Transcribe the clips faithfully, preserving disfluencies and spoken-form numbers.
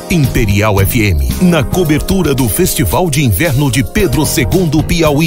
Imperial F M, na cobertura do Festival de Inverno de Pedro segundo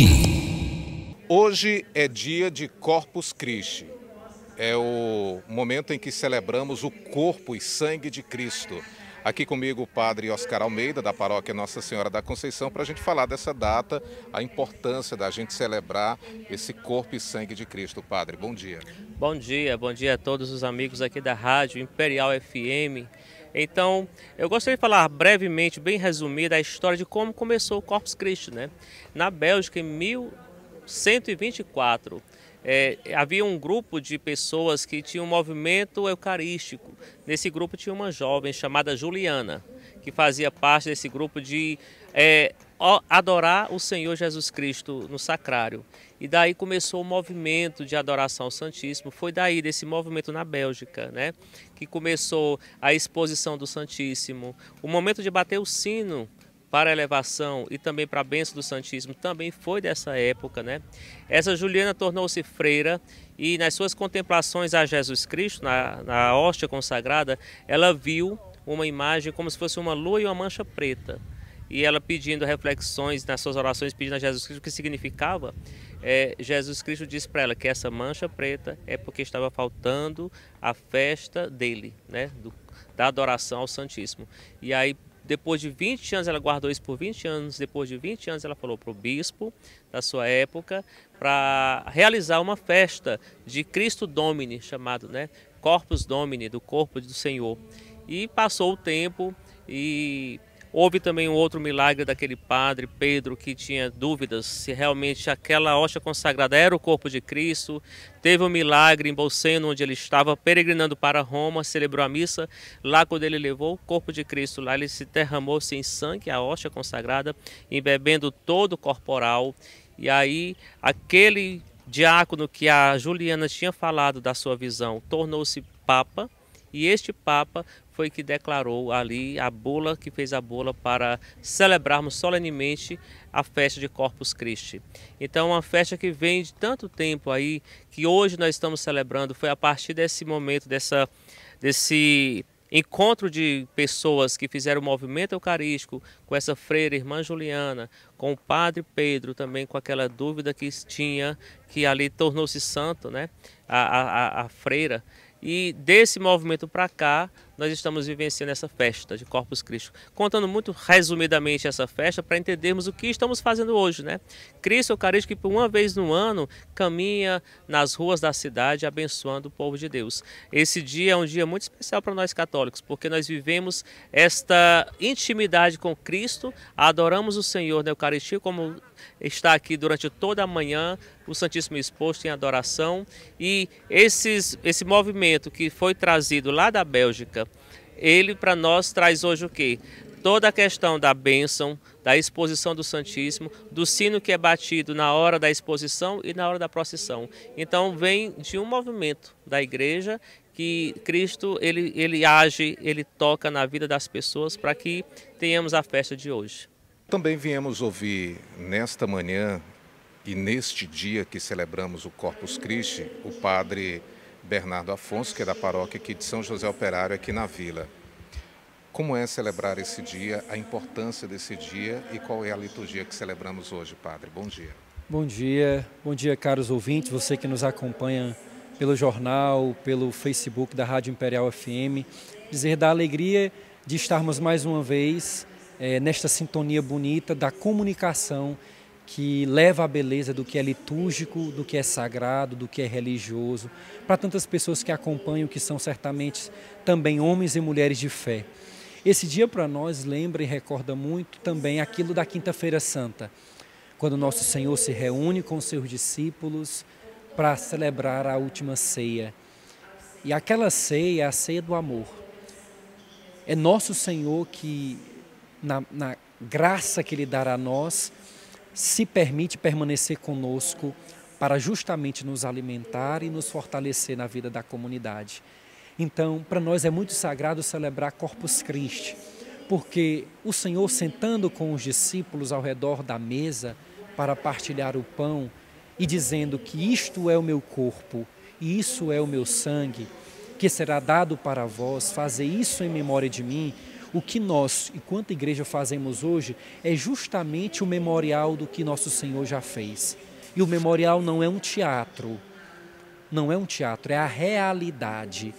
Piauí. Hoje é dia de Corpus Christi. É o momento em que celebramos o corpo e sangue de Cristo. Aqui comigo o padre Oscar Almeida, da paróquia Nossa Senhora da Conceição, para a gente falar dessa data, a importância da gente celebrar esse corpo e sangue de Cristo. Padre, bom dia. Bom dia, bom dia a todos os amigos aqui da Rádio Imperial F M. Então, eu gostaria de falar brevemente, bem resumida, a história de como começou o Corpus Christi, né? Na Bélgica, em mil cento e vinte e quatro, é, havia um grupo de pessoas que tinham um movimento eucarístico. Nesse grupo tinha uma jovem chamada Juliana, que fazia parte desse grupo de é, adorar o Senhor Jesus Cristo no sacrário. E daí começou o movimento de adoração ao Santíssimo. Foi daí, desse movimento na Bélgica, né, que começou a exposição do Santíssimo. O momento de bater o sino para a elevação e também para a bênção do Santíssimo também foi dessa época, né? Essa Juliana tornou-se freira e nas suas contemplações a Jesus Cristo, na, na hóstia consagrada, ela viu uma imagem como se fosse uma lua e uma mancha preta. E ela pedindo reflexões nas suas orações, pedindo a Jesus Cristo o que significava, é, Jesus Cristo disse para ela que essa mancha preta é porque estava faltando a festa dele, né? Do, da adoração ao Santíssimo. E aí, depois de vinte anos, ela guardou isso por vinte anos, depois de vinte anos ela falou para o bispo da sua época para realizar uma festa de Cristo Domini, chamado, né, Corpus Domini, do corpo do Senhor. E passou o tempo e houve também um outro milagre daquele padre Pedro que tinha dúvidas se realmente aquela hóstia consagrada era o corpo de Cristo. Teve um milagre em Bolseno, onde ele estava peregrinando para Roma, celebrou a missa. Lá, quando ele levou o corpo de Cristo, lá ele se derramou-se em sangue, a hóstia consagrada, embebendo todo o corporal. E aí, aquele diácono que a Juliana tinha falado da sua visão, tornou-se papa. E este Papa foi que declarou ali a bula, que fez a bula para celebrarmos solenemente a festa de Corpus Christi. Então, uma festa que vem de tanto tempo aí, que hoje nós estamos celebrando, foi a partir desse momento, dessa, desse encontro de pessoas que fizeram o movimento eucarístico com essa freira, irmã Juliana, com o padre Pedro também, com aquela dúvida que tinha, que ali tornou-se santo, né? a, a, a freira. E desse movimento para cá, nós estamos vivenciando essa festa de Corpus Christi. Contando muito resumidamente essa festa para entendermos o que estamos fazendo hoje, né? Cristo Eucarístico, que por uma vez no ano caminha nas ruas da cidade abençoando o povo de Deus. Esse dia é um dia muito especial para nós católicos, porque nós vivemos esta intimidade com Cristo, adoramos o Senhor na Eucaristia, como está aqui durante toda a manhã, o Santíssimo exposto em adoração. E esses, esse movimento que foi trazido lá da Bélgica, ele para nós traz hoje o quê? Toda a questão da bênção, da exposição do Santíssimo, do sino que é batido na hora da exposição e na hora da procissão. Então vem de um movimento da igreja que Cristo ele, ele age, ele toca na vida das pessoas para que tenhamos a festa de hoje. Também viemos ouvir nesta manhã e neste dia que celebramos o Corpus Christi, o padre Bernardo Afonso, que é da paróquia aqui de São José Operário, aqui na Vila. Como é celebrar esse dia, a importância desse dia e qual é a liturgia que celebramos hoje, padre? Bom dia. Bom dia, bom dia, caros ouvintes, você que nos acompanha pelo jornal, pelo Facebook da Rádio Imperial F M. Dizer da alegria de estarmos mais uma vez É, nesta sintonia bonita da comunicação que leva a beleza do que é litúrgico, do que é sagrado, do que é religioso, para tantas pessoas que acompanham, que são certamente também homens e mulheres de fé. Esse dia para nós lembra e recorda muito também aquilo da Quinta-feira Santa, quando nosso Senhor se reúne com seus discípulos para celebrar a última ceia. E aquela ceia é a ceia do amor. É nosso Senhor que Na, na graça que Ele dará a nós, se permite permanecer conosco para justamente nos alimentar e nos fortalecer na vida da comunidade. Então, para nós é muito sagrado celebrar Corpus Christi, porque o Senhor sentando com os discípulos ao redor da mesa para partilhar o pão e dizendo que isto é o meu corpo e isso é o meu sangue, que será dado para vós, fazer isso em memória de mim. O que nós, enquanto igreja, fazemos hoje é justamente o memorial do que nosso Senhor já fez. E o memorial não é um teatro, não é um teatro, é a realidade.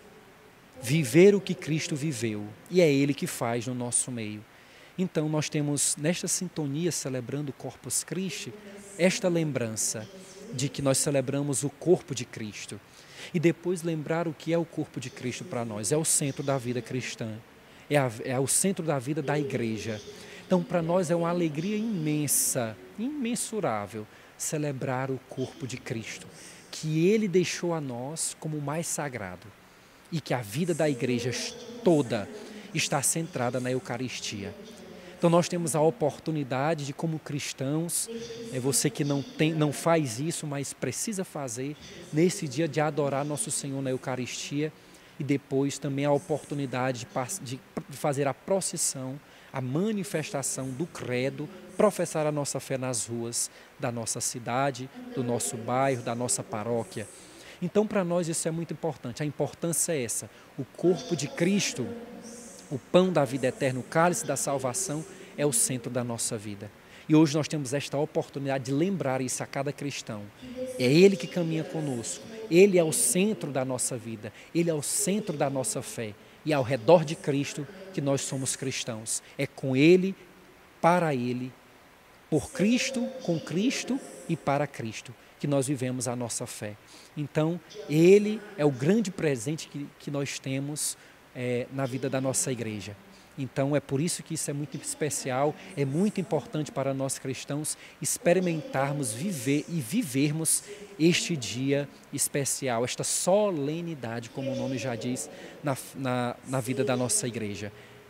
Viver o que Cristo viveu, e é Ele que faz no nosso meio. Então nós temos, nesta sintonia, celebrando o Corpus Christi, esta lembrança de que nós celebramos o corpo de Cristo. E depois lembrar o que é o corpo de Cristo para nós. É o centro da vida cristã. É, a, é o centro da vida da igreja. Então, para nós é uma alegria imensa, imensurável, celebrar o corpo de Cristo, que Ele deixou a nós como o mais sagrado. E que a vida da igreja toda está centrada na Eucaristia. Então nós temos a oportunidade de, como cristãos, é você que não, tem, não faz isso, mas precisa fazer, nesse dia de adorar nosso Senhor na Eucaristia, e depois também a oportunidade de, de fazer a procissão, a manifestação do credo, professar a nossa fé nas ruas da nossa cidade, do nosso bairro, da nossa paróquia. Então para nós isso é muito importante, a importância é essa, o corpo de Cristo, o pão da vida eterna, o cálice da salvação, é o centro da nossa vida. E hoje nós temos esta oportunidade de lembrar isso a cada cristão. É Ele que caminha conosco, Ele é o centro da nossa vida, Ele é o centro da nossa fé. E ao redor de Cristo que nós somos cristãos. É com Ele, para Ele, por Cristo, com Cristo e para Cristo que nós vivemos a nossa fé. Então, Ele é o grande presente que, que nós temos É, na vida da nossa igreja. Então é por isso que isso é muito especial, é muito importante para nós cristãos experimentarmos, viver e vivermos este dia especial, esta solenidade, como o nome já diz, na, na, na vida da nossa igreja.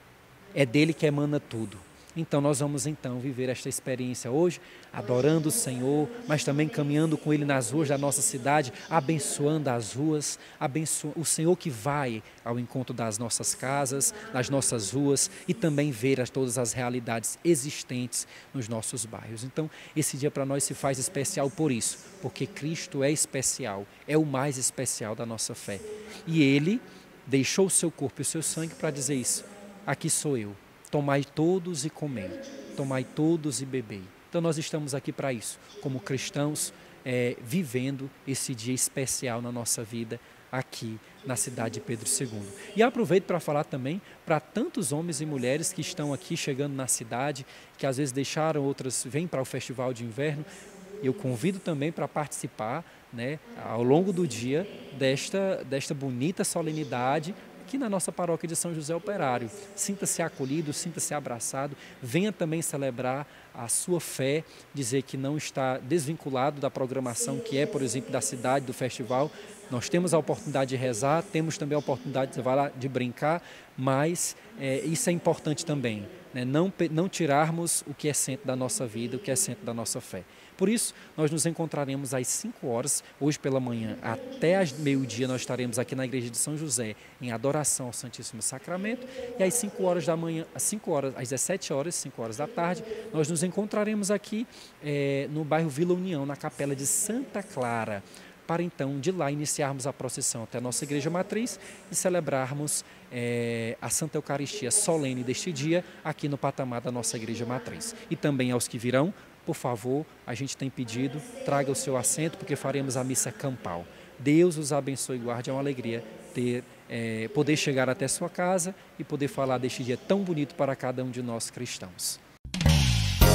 É dele que emana tudo. Então nós vamos então viver esta experiência hoje, adorando o Senhor, mas também caminhando com Ele nas ruas da nossa cidade, abençoando as ruas, abençoando o Senhor que vai ao encontro das nossas casas, das nossas ruas e também ver as, todas as realidades existentes nos nossos bairros. Então esse dia para nós se faz especial por isso, porque Cristo é especial, é o mais especial da nossa fé. E Ele deixou o seu corpo e o seu sangue para dizer isso, aqui sou eu. Tomai todos e comei, tomai todos e bebei. Então nós estamos aqui para isso, como cristãos, é, vivendo esse dia especial na nossa vida, aqui na cidade de Pedro segundo. E aproveito para falar também para tantos homens e mulheres que estão aqui chegando na cidade, que às vezes deixaram, outras vêm para o Festival de Inverno. Eu convido também para participar, né, ao longo do dia desta, desta bonita solenidade, aqui na nossa paróquia de São José Operário. Sinta-se acolhido, sinta-se abraçado, venha também celebrar a sua fé, dizer que não está desvinculado da programação que é, por exemplo, da cidade, do festival. Nós temos a oportunidade de rezar, temos também a oportunidade de, vai lá, de brincar, mas é, isso é importante também, né? Não, não tirarmos o que é centro da nossa vida, o que é centro da nossa fé. Por isso, nós nos encontraremos às cinco horas, hoje pela manhã, até às meio-dia nós estaremos aqui na igreja de São José, em adoração ao Santíssimo Sacramento, e às cinco horas da manhã, às cinco horas, às dezessete horas, cinco horas da tarde, nós nos encontraremos aqui é, no bairro Vila União, na capela de Santa Clara, para então de lá iniciarmos a procissão até a nossa igreja matriz e celebrarmos é, a Santa Eucaristia solene deste dia aqui no patamar da nossa igreja matriz. E também aos que virão, por favor, a gente tem pedido, traga o seu assento, porque faremos a missa campal. Deus os abençoe e guarde, é uma alegria ter, é, poder chegar até sua casa e poder falar deste dia tão bonito para cada um de nós cristãos.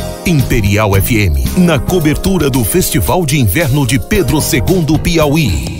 Imperial F M, na cobertura do Festival de Inverno de Pedro segundo Piauí.